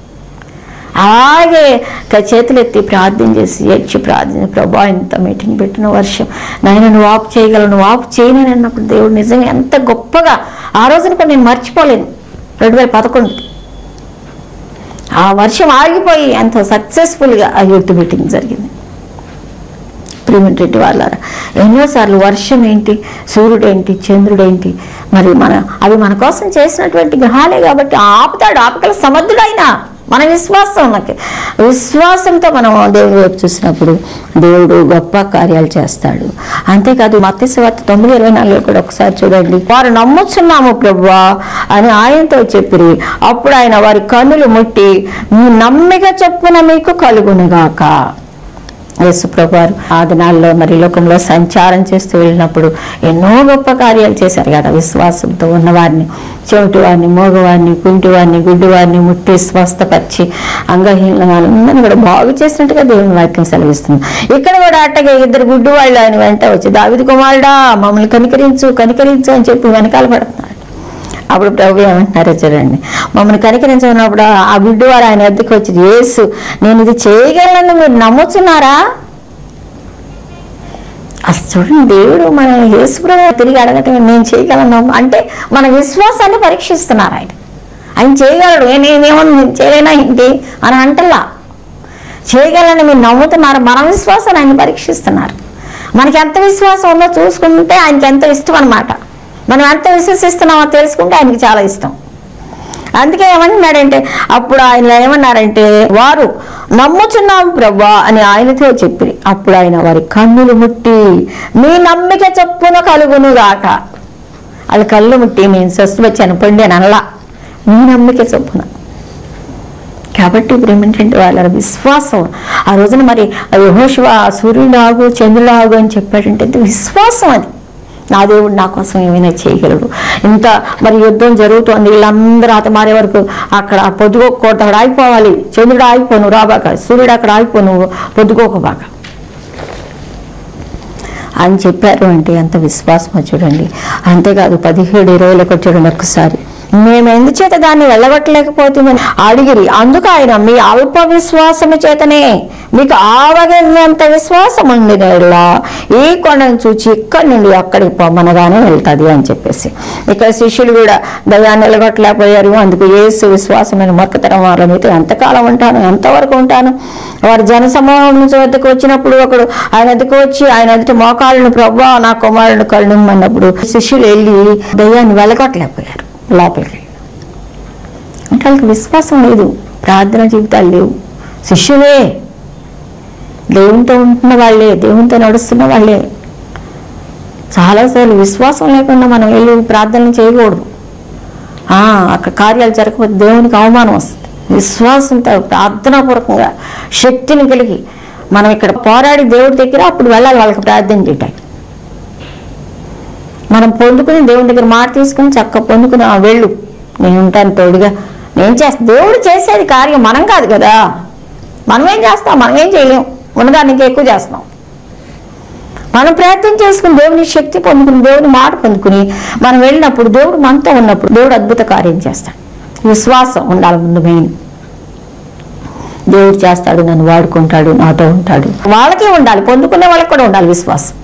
అలాగే చేతులు ఎత్తి ప్రార్థన చేసి ఏడ్చి ప్రార్థన, ప్రభా ఇంత మీటింగ్ పెట్టిన వర్షం నాయన నువ్వు ఆపు చేయగలను, నువ్వు ఆపు చేయనని అన్నప్పుడు దేవుడు నిజంగా ఎంత గొప్పగా ఆ రోజున కూడా నేను మర్చిపోలేను. రెండు వేల పదకొండు ఆ వర్షం ఆగిపోయి ఎంతో సక్సెస్ఫుల్గా ఆ యూత్ మీటింగ్ జరిగింది. ప్రిమెంటెంట్ వాళ్ళారా, ఎన్నోసార్లు వర్షం ఏంటి, సూర్యుడు ఏంటి, చంద్రుడు ఏంటి, మరి మన అవి మన కోసం చేసినటువంటి గ్రహాలే కాబట్టి ఆపుతాడు, ఆపగల సమర్థుడైనా మన విశ్వాసం. నాకు విశ్వాసంతో మనం దేవుడి వైపు చూసినప్పుడు దేవుడు గొప్ప కార్యాలు చేస్తాడు. అంతేకాదు మత్తయి సువార్త తొమ్మిది ఇరవై నాలుగులో కూడా ఒకసారి చూడండి, వారు నమ్ముచున్నాము ప్రభువా అని ఆయనతో చెప్పిరి. అప్పుడు ఆయన వారి కన్నులు ముట్టి మీ నమ్మిక చొప్పున మీకు కలుగునుగాక. యేసు ప్రభువారు ఆ దినాల్లో మరి లోకంలో సంచారం చేస్తూ వెళ్ళినప్పుడు ఎన్నో గొప్ప కార్యాలు చేశారు కదా. విశ్వాసంతో ఉన్నవారిని, చెవిటి వారిని, మోగవారిని, కుంటివారిని, గుడ్డివారిని ముట్టి స్వస్థపరిచి అంగహీన వాళ్ళందరినీ కూడా బాగు చేసినట్టుగా దేవుని వాక్యం సెలవిస్తుంది. ఇక్కడ కూడా అట్టగా ఇద్దరు గుడ్డి వాళ్ళు ఆయన వెంట వచ్చి దావీదు కుమారుడా మమ్మల్ని కనికరించు కనికరించు అని చెప్పి వెనకాల పడుతున్నాడు. అప్పుడు ప్రభు ఏమంటున్నారో చూడండి, మమ్మల్ని కనికరించినప్పుడు ఆ గుడ్డివారు ఆయన వద్దకు వచ్చి యేసు నేను ఇది చేయగలను మీరు నమ్ముతున్నారా? అసలు చూడండి దేవుడు మన యేసు ప్రభు తిరిగి అడగటం నేను చేయగలను అంటే మన విశ్వాసాన్ని పరీక్షిస్తున్నారు. ఆయన ఆయన చేయగలడు, నేనేమో నేను చేయలేనా ఏంటి అని అంటలా, చేయగలని మీరు నమ్ముతున్నారు. మన విశ్వాసాన్ని ఆయన పరీక్షిస్తున్నారు. మనకి ఎంత విశ్వాసం ఉందో చూసుకుంటే ఆయనకి ఎంత ఇష్టం అనమాట. మనం ఎంత విశ్వసిస్తున్నామో తెలుసుకుంటే ఆయనకి చాలా ఇష్టం. అందుకే ఏమంటున్నాడంటే అప్పుడు ఆయన ఏమన్నారంటే వారు నమ్ముచున్నాం ప్రభా అని ఆయనతో చెప్పి అప్పుడు ఆయన వారి కన్నులు ముట్టి మీ నమ్మిక చొప్పున కలుగునుగాక. వాళ్ళ కళ్ళు ముట్టి నేను స్వస్థ చనిపోండి అని అనలా, నీ నమ్మిక చొప్పున. కాబట్టి ఇప్పుడు ఏమిటంటే వాళ్ళ విశ్వాసం ఆ రోజున మరి యెహోషువ సూర్యుడు ఆగు చంద్రుడు ఆగు అని చెప్పాడంటే విశ్వాసం. అది నా దేవుడు నా కోసం ఏమైనా చేయగలడు. ఇంత మరి యుద్ధం జరుగుతోంది, వీళ్ళందరూ అత మారే వరకు అక్కడ పొద్దుకోకూడదు, అక్కడ ఆగిపోవాలి, చంద్రుడు ఆగిపో నువ్వు రాబాక, సూర్యుడు అక్కడ ఆగిపో నువ్వు పొద్దుకోకబాక అని చెప్పారు. అంటే ఎంత విశ్వాసమో చూడండి. అంతేకాదు పదిహేడు ఇరవైలోకి చూడండి ఒక్కసారి, మేము ఎందుచేత దాన్ని వెళ్ళగొట్టలేకపోతుందని అడిగిరి, అందుకు ఆయన మీ అల్ప విశ్వాసము చేతనే మీకు ఆవగంత విశ్వాసం ఉండినలా ఈ కొండను చూచి ఇక్కడి నుండి అక్కడికి పొమ్మనగానే వెళ్తుంది అని చెప్పేసి. ఇక్కడ శిష్యులు కూడా దయ్యాన్ని వెళ్ళగొట్టలేకపోయారు. అందుకు యేసు విశ్వాసమైన మొక్కతరం వాళ్ళ మీద ఎంతకాలం ఉంటాను, ఎంతవరకు ఉంటాను. వారు జన సమూహం నుంచి వద్దకు వచ్చినప్పుడు ఒకడు ఆయన ఎదుకు వచ్చి ఆయన ఎదుటి మోకాళ్ళను ప్రభువా నా కుమారుడు కళ్ళు అన్నప్పుడు శిష్యులు వెళ్ళి దయ్యాన్ని వెళ్ళగొట్టలేకపోయారు లోపలికి. అంటే వాళ్ళకి విశ్వాసం లేదు, ప్రార్థన జీవితాలు లేవు. శిష్యులే, దేవునితో ఉంటున్న వాళ్ళే, దేవునితో నడుస్తున్న వాళ్ళే. చాలాసార్లు విశ్వాసం లేకుండా మనం వెళ్ళి ప్రార్థనలు చేయకూడదు. అక్కడ కార్యాలు జరగకపోతే దేవునికి అవమానం వస్తుంది. విశ్వాసంతో ప్రార్థనాపూర్వకంగా శక్తిని కలిగి మనం ఇక్కడ పోరాడి దేవుడి దగ్గర అప్పుడు వెళ్ళాలి వాళ్ళకి ప్రార్థన చేయటానికి. మనం పొందుకుని దేవుని దగ్గర మాట తీసుకుని చక్క పొందుకుని వెళ్ళు నేను ఉంటాను తోడుగా, నేను చేస్తాను. దేవుడు చేసేది కార్యం మనం కాదు కదా, మనం ఏం చేస్తాం, మనం ఏం చేయలేం, ఉన్నదానికి ఎక్కువ చేస్తాం. మనం ప్రయత్నం చేసుకుని దేవుని శక్తి పొందుకుని దేవుని మాట పొందుకుని మనం వెళ్ళినప్పుడు దేవుడు మనతో ఉన్నప్పుడు దేవుడు అద్భుత కార్యం చేస్తాడు. విశ్వాసం ఉండాలి ముందు మెయిన్. దేవుడు చేస్తాడు, నన్ను వాడుకుంటాడు, నాతో ఉంటాడు. వాళ్ళకే ఉండాలి, పొందుకునే వాళ్ళకి కూడా ఉండాలి విశ్వాసం.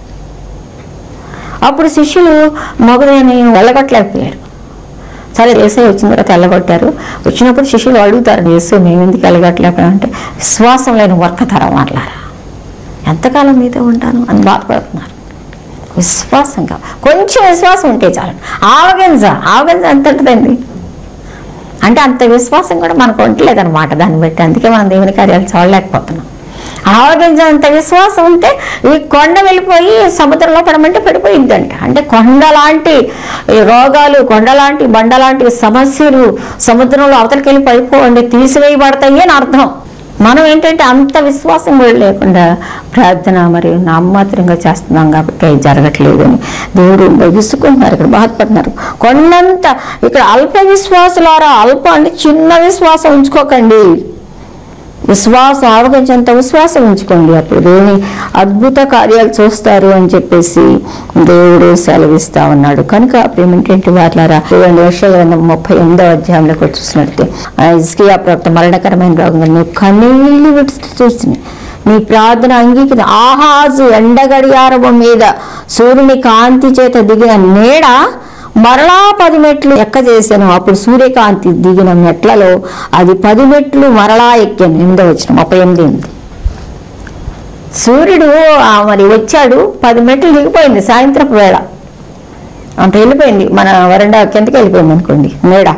అప్పుడు శిష్యులు మగదని వెళ్ళగొట్టలేకపోయారు. సరే యేసు వచ్చిన తర్వాత వెళ్ళగొట్టారు. వచ్చినప్పుడు శిష్యులు అడుగుతారు, యేసు మేము ఎందుకు వెళ్ళగొట్టలేకపోయామంటే విశ్వాసం లేని వర్కతరం మాట్లాడారా, ఎంతకాలం మీతో ఉంటాను అని బాధపడుతున్నారు. విశ్వాసంగా కొంచెం విశ్వాసం ఉంటే చాలు. ఆవగింజ ఆవగింజ ఎంత ఉంటుందండి అంటే అంత విశ్వాసం కూడా మనకు ఉండలేదన్నమాట. దాన్ని బట్టి అందుకే మనం దేవుని కార్యాలు చూడలేకపోతున్నాం. ఆవగింజ అంత విశ్వాసం ఉంటే ఈ కొండ వెళ్ళిపోయి సముద్రంలో పడమంటే పడిపోయిందంట. అంటే కొండ లాంటి రోగాలు, కొండ లాంటి బండ లాంటి సమస్యలు సముద్రంలో అవతలికి వెళ్ళి పడిపోండి తీసివేయబడతాయి అని అర్థం. మనం ఏంటంటే అంత విశ్వాసం కూడా లేకుండా ప్రార్థన మరియు నామమాత్రంగా చేస్తున్నాం కాబట్టి అది జరగట్లేదు అని దేవుడు విసుకుంటున్నారు, ఇక్కడ బాధపడుతున్నారు. కొండంత ఇక్కడ అల్ప విశ్వాసులారా, అల్ప అంటే చిన్న విశ్వాసం ఉంచుకోకండి, విశ్వాసం ఆవగించేంత విశ్వాసం ఉంచుకోండి, అప్పుడు దేవుని అద్భుత కార్యాలు చూస్తారు అని చెప్పేసి దేవుడు సెలవిస్తా ఉన్నాడు. కనుక ఏమిటంటే వాట్లారా యెషయా ముప్పై ఎనిమిదవ అధ్యాయంలోకి చూసినట్టే హిజ్కియా ప్రవక్త మరణకరమైన రోగంగా కన్నీళ్లు విడిచి చూస్తుంది, నీ ప్రార్థన అంగీకరి. ఆహాజు ఎండగడియారము మీద సూర్యుని కాంతి చేత దిగిన నీడ మరలా పది మెట్లు ఎక్క చేశాను, అప్పుడు సూర్యకాంతి దిగిన మెట్లలో అది పది మెట్లు మరలా ఎక్కాను. ఎనిమిదో వచ్చిన ముప్పై ఎనిమిది ఎనిమిది సూర్యుడు మరి వచ్చాడు, పది మెట్లు దిగిపోయింది సాయంత్రపు వేళ, అంత వెళ్ళిపోయింది మన వరండా కిందకి వెళ్ళిపోయింది అనుకోండి నీడ.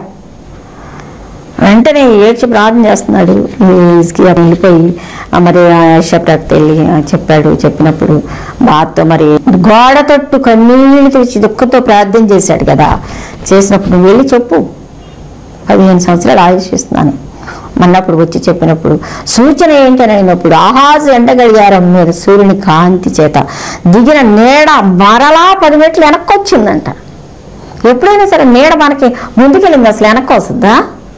వెంటనే ఏడ్చి ప్రార్థన చేస్తున్నాడు వెళ్ళిపోయి. మరి యెషయా వెళ్ళి చెప్పాడు. చెప్పినప్పుడు బాధతో మరి గోడ తొట్టు కన్నీళ్ళు తెచ్చి దుఃఖంతో ప్రార్థన చేశాడు కదా. చేసినప్పుడు నువ్వు వెళ్ళి చెప్పు పదిహేను సంవత్సరాలు ఆయుషిస్తున్నాను అన్నప్పుడు వచ్చి చెప్పినప్పుడు సూచన ఏంటని అయినప్పుడు ఆహాజు ఎండగడియారం మీద సూర్యుని కాంతి చేత దిగిన నీడ మరలా పది మెట్లు వెనక్కి వచ్చిందంట. ఎప్పుడైనా సరే నీడ మనకి ముందుకెళ్ళింది, అసలు వెనక్కి వస్తుందా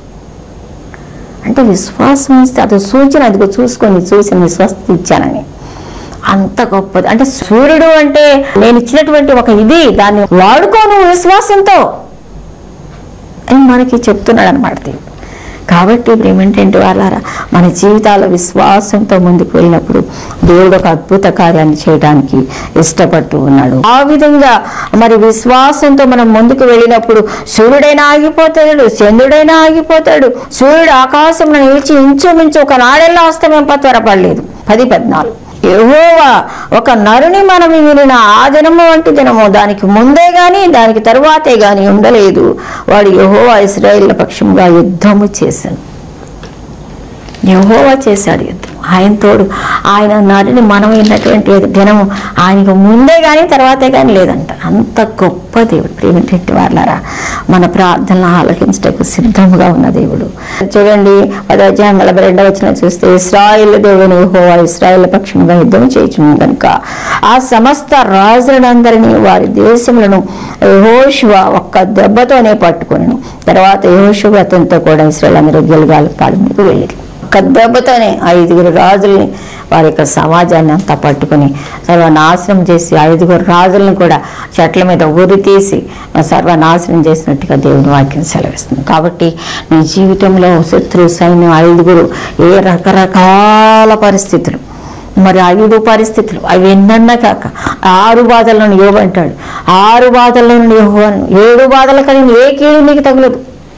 అంటే విశ్వాసం ఇస్తే అది సూచన, అదిగో చూసుకొని చూసిన విశ్వాసం ఇచ్చానని. అంత గొప్పది. అంటే సూర్యుడు అంటే నేను ఇచ్చినటువంటి ఒక ఇది, దాన్ని వాడుకోను విశ్వాసంతో అని మనకి చెప్తున్నాడు అనమాట దేవుడు. కాబట్టి ఇప్పుడు ఏమిటంటే వాళ్ళారా మన జీవితాల విశ్వాసంతో ముందుకు వెళ్ళినప్పుడు దేవుడు ఒక అద్భుత కార్యాన్ని చేయడానికి ఇష్టపడుతూ ఉన్నాడు. ఆ విధంగా మరి విశ్వాసంతో మనం ముందుకు వెళ్ళినప్పుడు సూర్యుడైనా ఆగిపోతాడు, చంద్రుడైనా ఆగిపోతాడు. సూర్యుడు ఆకాశంలో నిలిచి ఇంచుమించు ఒక నాడెల్లో అస్తమింప త్వరపడలేదు. పది పద్నాలుగు యెహోవా ఒక నరుని మనవి వినిన ఆ దినము వంటి దినము దానికి ముందే గాని దానికి తరువాతే గాని ఉండలేదు. వాడు యెహోవా ఇశ్రాయేలు పక్షంగా యుద్ధము చేశాను. యెహోవా చేశాడు యుద్ధం, ఆయన తోడు. ఆయన నడిని మనం విన్నటువంటి దినము ఆయనకు ముందే కానీ తర్వాతే కానీ లేదంట. అంత గొప్ప దేవుడు. ప్రియమైనటువంటి వాళ్ళారా, మన ప్రార్థనలు ఆలకించటకు సిద్ధంగా ఉన్న దేవుడు. చూడండి పదో అధ్యాయం నలభై రెండవ వచనం చూస్తే, ఇశ్రాయేలు దేవుని యెహోవా ఇశ్రాయేలు పక్షముగా యుద్ధం చేయుచున్నాడు కనుక ఆ సమస్త రాజులందరినీ వారి దేశములను యెహోషువ ఒక్క దెబ్బతోనే పట్టుకొనెను. తర్వాత యెహోషువ అతనితో కూడా ఇశ్రాయేలు అందరూ గిల్గాలు పాలెమునకు వెళ్ళారు. ఒక్క దెబ్బతోనే ఐదుగురు రాజుల్ని వారి యొక్క సమాజాన్ని అంతా పట్టుకుని సర్వనాశనం చేసి, ఐదుగురు రాజులను కూడా చెట్ల మీద ఉరి తీసి సర్వనాశనం చేసినట్టుగా దేవుని వాక్యం సెలవిస్తుంది. కాబట్టి నీ జీవితంలో శత్రు సైన్యం ఐదుగురు, ఏ రకరకాల పరిస్థితులు, మరి ఐదు పరిస్థితులు అవి ఎన్నన్నా కాక ఆరు బాధలను యోబు అంటాడు, ఆరు బాధలను యెహోవాను, ఏడు బాధల కలిగిన ఏ కీడు నీకు తగులదు.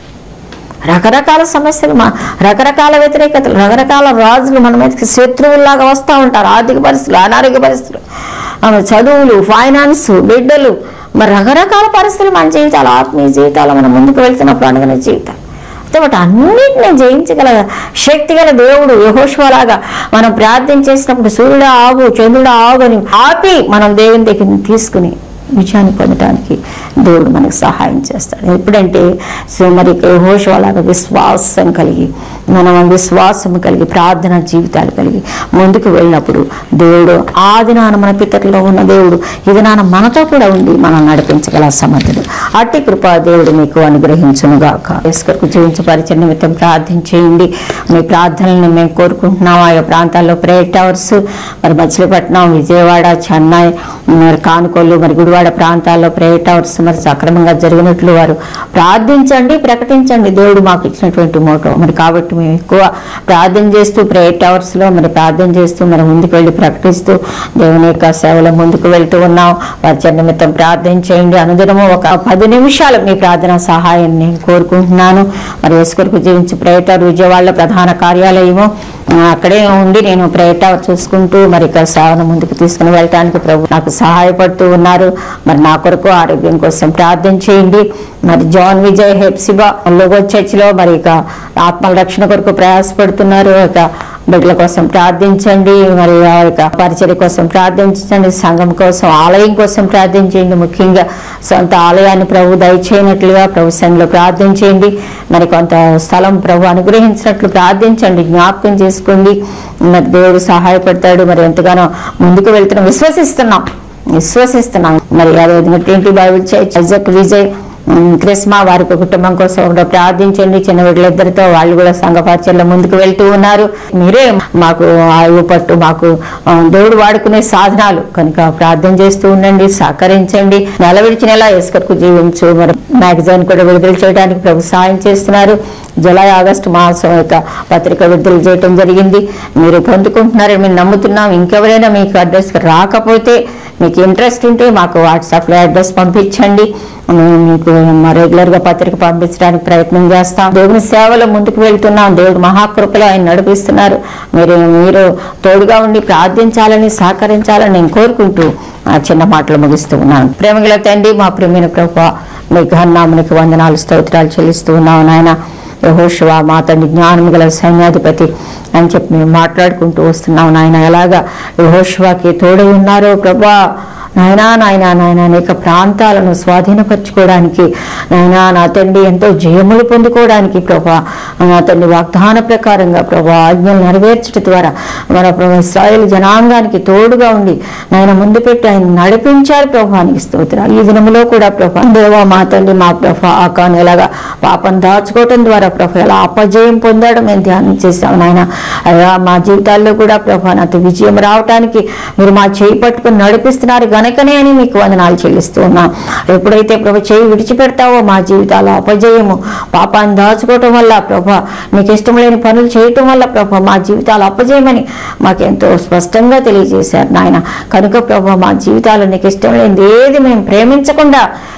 రకరకాల సమస్యలు, మా రకరకాల వ్యతిరేకతలు, రకరకాల రాజులు మన మీదకి శత్రువుల్లాగా వస్తూ ఉంటారు. ఆర్థిక పరిస్థితులు, అనారోగ్య పరిస్థితులు, చదువులు, ఫైనాన్స్, బిడ్డలు, మరి రకరకాల పరిస్థితులు మన జీవితాలు, ఆత్మీయ జీవితాలు మనం ముందుకు వెళ్తున్నప్పుడు అనుకునే జీవితాలు. అయితే వాటి అన్నింటినీ జయించగల శక్తి గల దేవుడు యెహోషువలాగా మనం ప్రార్థన చేసినప్పుడు సూర్యుడు ఆగు, చంద్రుడు ఆగు అని ఆపి మనం దేవుని దగ్గర తీసుకుని విజయాన్ని పొందడానికి దేవుడు మనకు సహాయం చేస్తాడు. ఎప్పుడంటే సో మరి యెహోషువలాగా విశ్వాసం కలిగి, మనం విశ్వాసం కలిగి ప్రార్థన జీవితాలు కలిగి ముందుకు వెళ్ళినప్పుడు దేవుడు ఆ దినాన మన పితరులో ఉన్న దేవుడు ఈ దినాన మనతో కూడా ఉండి మనం నడిపించగల సమర్థుడు. అట్టి కృప దేవుడు మీకు అనుగ్రహించునుగాక. యేసుకు జీవించే పరిచయ నిమిత్తం ప్రార్థన చేయండి. మీ ప్రార్థనలను మేము కోరుకుంటున్నాం. ఆయా ప్రాంతాల్లో ప్రేయర్ టవర్స్, మరి మచిలీపట్నం, విజయవాడ, చెన్నై, మరి కానుకోళ్ళు, మరి గుడివాడ ప్రాంతాల్లో ప్రేయర్ టవర్స్ మరి సక్రమంగా జరిగినట్లు వారు ప్రార్థించండి, ప్రకటించండి. దేవుడు మాకు ఇచ్చినటువంటి మోటో మరి. కాబట్టి మేము ఎక్కువ ప్రార్థన చేస్తూ ప్రేయర్ టవర్స్లో మరి ప్రార్థన చేస్తూ మరి ముందుకు వెళ్ళి ప్రకటిస్తూ దేవుని యొక్క సేవలో ముందుకు వెళ్తూ ఉన్నాం. వారి నిమిత్తం ప్రార్థన చేయండి. అనుదినము ఒక పది నిమిషాలు మీ ప్రార్థన సహాయం నేను కోరుకుంటున్నాను. మరి యేసుకొరకు జీవించి ప్రేయర్ టవర్ విజయవాడలో ప్రధాన కార్యాలయము, అక్కడే ఉండి నేను ప్రేయర్ టవర్ చూసుకుంటూ మరి ఇక సేవను ముందుకు తీసుకుని వెళ్ళటానికి ప్రభు నాకు సహాయపడుతూ ఉన్నారు. మరి నా కొరకు ఆరోగ్యం కోసం ప్రార్థన చేయండి. మరి జాన్ విజయ్ హెప్సిబా లోగో చర్చిలో మరి ఇక ఆత్మల రక్షణ కొరకు ప్రయాసపడుతున్నారు. ఇక బిడ్డల కోసం ప్రార్థించండి. మరి ఆ యొక్క పరిచర్య కోసం ప్రార్థించండి. సంఘం కోసం, ఆలయం కోసం ప్రార్థించండి. ముఖ్యంగా సొంత ఆలయాన్ని ప్రభు దయచేయనట్లుగా ప్రభు సంఘంలో ప్రార్థించండి. మరి కొంత స్థలం ప్రభు అనుగ్రహించినట్లు ప్రార్థించండి. జ్ఞాపకం చేసుకోండి. మరి దేవుడు సహాయపడతాడు. మరి ఎంతగానో ముందుకు వెళ్తున్నాం, విశ్వసిస్తున్నాం విశ్వసిస్తున్నాం మరి అదేవిధంగా twenty Bible church Isaac Vijay క్రిస్మా వారి కుటుంబం కోసం కూడా ప్రార్థించండి. చిన్న బిడ్డలిద్దరితో వాళ్ళు కూడా సంఘ పరిచర్యలో ముందుకు వెళ్తూ ఉన్నారు. మీరే మాకు ఆయువు పట్టు, మాకు దేవుడు వాడుకునే సాధనాలు కనుక ప్రార్థన చేస్తూ ఉండండి, సహకరించండి. నెల విడిచి నెల యేసుకొరకు జీవించు మరి మ్యాగజైన్ కూడా విడుదల చేయడానికి ప్రభు సాయం చేస్తున్నారు. జూలై ఆగస్టు మాసం యొక్క పత్రిక విడుదల చేయడం జరిగింది. మీరు పొందుకుంటున్నారని మేము నమ్ముతున్నాం. ఇంకెవరైనా మీకు అడ్రస్ రాకపోతే, మీకు ఇంట్రెస్ట్ ఉంటే మాకు వాట్సాప్లో అడ్రస్ పంపించండి. మేము మీకు రెగ్యులర్గా పత్రిక పంపించడానికి ప్రయత్నం చేస్తాం. దేవుని సేవలో ముందుకు వెళ్తున్నాం. దేవుడు మహాకృపలో ఆయన నడిపిస్తున్నారు. మీరు మీరు తోడుగా ఉండి ప్రార్థించాలని, సహకరించాలని నేను కోరుకుంటూ ఆ చిన్న మాటలు ముగిస్తూ ఉన్నాను. ప్రేమగల తండ్రి, మా ప్రియమైన ప్రభువా, మీ ఘననామమునకు వందనాలు, స్తోత్రాలు చెల్లిస్తూ ఉన్నాం నాయన. యెహోషువ మా తండ్రి జ్ఞానం గల సైన్యాధిపతి అని చెప్పి మేము మాట్లాడుకుంటూ వస్తున్నాం నాయన. ఎలాగా యెహోషువకి తోడై ఉన్నారో ప్రభా నాయనా నాయనా నాయన అనేక ప్రాంతాలను స్వాధీనపరచుకోవడానికి నాయనా నా తండ్రి ఎంతో జయములు పొందుకోవడానికి ప్రభా నా తండ్రి వాగ్దాన ప్రకారంగా ప్రభా ఆజ్ఞలు నెరవేర్చడం ద్వారా మన ప్రభా ఇశ్రాయేలు జనాంగానికి తోడుగా ఉండి నాయన ముందు పెట్టి ఆయన నడిపించారు ప్రభానికి స్తోత్రాలు. ఈ దినములో కూడా ప్రభా దేవా మా తండ్రి మా ప్రభా ఆకాను ఎలాగా పాపం దాచుకోవటం ద్వారా ప్రభా ఎలా అపజయం పొందాడో మేము ధ్యానం చేశాం నాయన. అలా మా జీవితాల్లో కూడా ప్రభా నాతో విజయం రావటానికి మీరు మా చేయి పట్టుకుని నడిపిస్తున్నారు కనుకనే అని మీకు వందనాలు చెల్లిస్తూ ఉన్నాం. ఎప్పుడైతే ప్రభు చేయి విడిచిపెడతావో మా జీవితాల్లో అపజయము, పాపాన్ని దాచుకోవటం వల్ల ప్రభా నీకు ఇష్టం లేని పనులు చేయటం వల్ల ప్రభా మా జీవితాలు అపజయమని మాకెంతో స్పష్టంగా తెలియజేశారు నాయన. కనుక ప్రభా మా జీవితాలు నీకు ఇష్టం లేనిది ఏది మేము ప్రేమించకుండా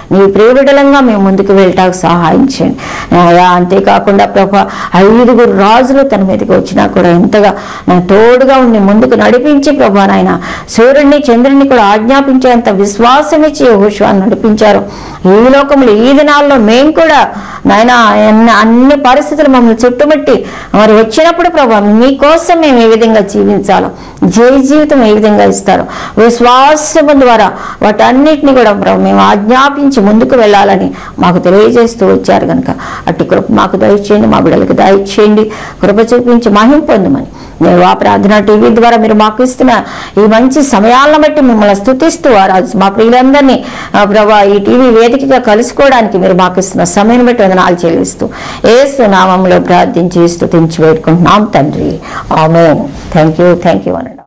నీ ప్రియబిడలంగా మేము ముందుకు వెళ్ళటానికి సహాయం చేయండి అయ్యా. అంతేకాకుండా ప్రభా ఐదుగురు రాజులు తన మీదకి వచ్చినా కూడా ఎంతగా నా తోడుగా ఉండి ముందుకు నడిపించి ప్రభా నాయన సూర్యుడిని చంద్రుడిని కూడా ఆజ్ఞాపించేంత విశ్వాసం ఇచ్చి యెహోషువను నడిపించారు. ఈ లోకంలో ఈ దినాల్లో మేము కూడా నాయన అన్ని పరిస్థితులు మమ్మల్ని చుట్టుముట్టి మరి వచ్చినప్పుడు ప్రభా మీకోసం మేము ఏ విధంగా జీవించాలో, జయ జీవితం ఏ విధంగా ఇస్తారో విశ్వాసము ద్వారా వాటన్నిటిని కూడా ప్రభు మేము ఆజ్ఞాపించి ముందుకు వెళ్ళాలని మాకు తెలియజేస్తూ వచ్చారు కనుక అట్టి కృప మాకు దయచేయండి, మా బిడ్డలకు దయచేయండి, కృప చూపించి మహిమ పొందమని నేను ఆ ప్రార్థన టీవీ ద్వారా మీరు మాకు ఇస్తున్న ఈ మంచి సమయాలను బట్టి మిమ్మల్ని స్తుతిస్తూ ఆరాధిస్తూ మా ప్రియులందరినీ ప్రభా ఈ టీవీ వేదికగా కలుసుకోవడానికి మీరు మాకు ఇస్తున్న సమయం బట్టి వందనాలు చెల్లిస్తూ యేసు నామములో ప్రార్థించి స్తుతించి వేడుకుంటున్నాం తండ్రి. ఆమేన్. థ్యాంక్ యూ థ్యాంక్ యూ అనండి.